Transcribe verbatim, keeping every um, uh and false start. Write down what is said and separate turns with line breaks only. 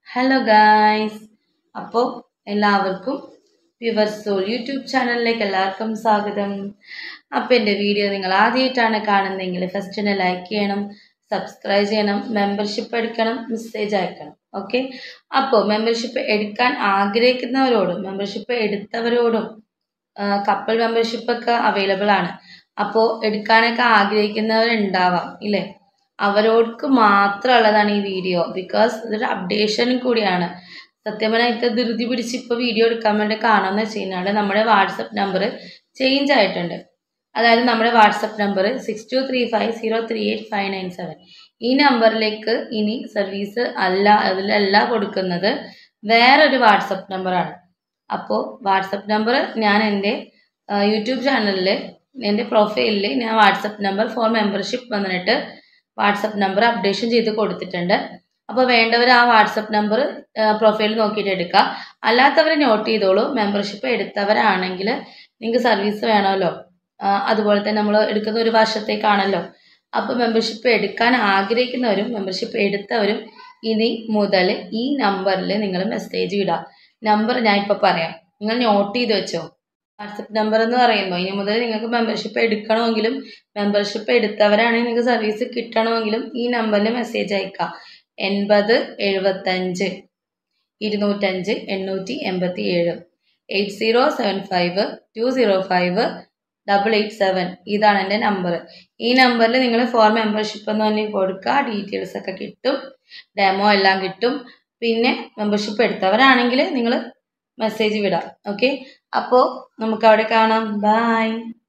Hello guys, അപ്പോൾ എല്ലാവർക്കും pure soul YouTube ചാനലിലേക്ക് എല്ലാവർക്കും സ്വാഗതം. അപ്പോൾ എൻ്റെ വീഡിയോ നിങ്ങൾ ആദ്യമായിട്ടാണ് കാണുന്നതെങ്കിൽ ഫസ്റ്റ് തന്നെ ലൈക്ക് ചെയ്യണം, സബ്സ്ക്രൈബ് ചെയ്യണം, മെമ്പർഷിപ്പ് എടുക്കണം, മെസ്സേജ് അയക്കണം. ഓക്കെ, അപ്പോൾ മെമ്പർഷിപ്പ് എടുക്കാൻ ആഗ്രഹിക്കുന്നവരോടും മെമ്പർഷിപ്പ് എടുത്തവരോടും കപ്പിൾ മെമ്പർഷിപ്പൊക്കെ അവൈലബിൾ ആണ്. അപ്പോൾ എടുക്കാനൊക്കെ ആഗ്രഹിക്കുന്നവരുണ്ടാവാം ഇല്ലേ, അവരോർക്ക് മാത്രമുള്ളതാണ് ഈ വീഡിയോ. ബിക്കോസ് ഇതൊരു അപ്ഡേഷനും കൂടിയാണ്. സത്യം പറഞ്ഞാൽ ഇത് ധൃതി പിടിച്ച് ഇപ്പോൾ വീഡിയോ എടുക്കാൻ വേണ്ടി കാണുമെന്ന് വെച്ച് കഴിഞ്ഞാൽ നമ്മുടെ വാട്സപ്പ് നമ്പർ ചേഞ്ച് ആയിട്ടുണ്ട്. അതായത് നമ്മുടെ WhatsApp number six two three five zero three eight five nine seven ഈ നമ്പറിലേക്ക് ഇനി സർവീസ് അല്ല, അതിലല്ല കൊടുക്കുന്നത്, വേറൊരു വാട്സപ്പ് നമ്പറാണ്. അപ്പോൾ വാട്സപ്പ് നമ്പർ ഞാൻ എൻ്റെ യൂട്യൂബ് ചാനലിൽ എൻ്റെ പ്രൊഫൈലിൽ ഞാൻ വാട്സപ്പ് നമ്പർ ഫോർ മെമ്പർഷിപ്പ് വന്നിട്ട് വാട്സപ്പ് നമ്പർ അപ്ഡേഷൻ ചെയ്ത് കൊടുത്തിട്ടുണ്ട്. അപ്പോൾ വേണ്ടവർ ആ വാട്സപ്പ് നമ്പർ പ്രൊഫൈൽ നോക്കിയിട്ട് എടുക്കുക. അല്ലാത്തവർ നോട്ട് ചെയ്തോളൂ. മെമ്പർഷിപ്പ് എടുത്തവരാണെങ്കിൽ നിങ്ങൾക്ക് സർവീസ് വേണമല്ലോ, അതുപോലെ തന്നെ നമ്മൾ എടുക്കുന്ന ഒരു വർഷത്തേക്കാണല്ലോ. അപ്പോൾ മെമ്പർഷിപ്പ് എടുക്കാൻ ആഗ്രഹിക്കുന്നവരും മെമ്പർഷിപ്പ് എടുത്തവരും ഇനി മുതൽ ഈ നമ്പറിൽ നിങ്ങൾ മെസ്സേജ് ഇടുക. നമ്പർ ഞാൻ ഇപ്പോൾ പറയാം, നിങ്ങൾ നോട്ട് ചെയ്ത് വെച്ചോ. വാട്സപ്പ് നമ്പർ എന്ന് പറയുമ്പോൾ ഇനി മുതൽ നിങ്ങൾക്ക് മെമ്പർഷിപ്പ് എടുക്കണമെങ്കിലും മെമ്പർഷിപ്പ് എടുത്തവരാണെങ്കിൽ നിങ്ങൾക്ക് സർവീസ് കിട്ടണമെങ്കിലും ഈ നമ്പറിൽ മെസ്സേജ് അയക്കുക. എൺപത് എഴുപത്തഞ്ച് ഇരുന്നൂറ്റഞ്ച് എണ്ണൂറ്റി എൺപത്തി ഏഴ് eight zero seven five two zero five double eight seven ഇതാണ് എൻ്റെ നമ്പർ. ഈ നമ്പറിൽ നിങ്ങൾ ഫോർ മെമ്പർഷിപ്പ് എന്ന് തന്നെ കൊടുക്കുക. ഡീറ്റെയിൽസ് ഒക്കെ കിട്ടും, ഡെമോ എല്ലാം കിട്ടും. പിന്നെ മെമ്പർഷിപ്പ് എടുത്തവരാണെങ്കിൽ നിങ്ങൾ മെസ്സേജ് വിടാം. ഓക്കെ, അപ്പോൾ നമുക്ക് അവിടെ കാണാം. ബൈ.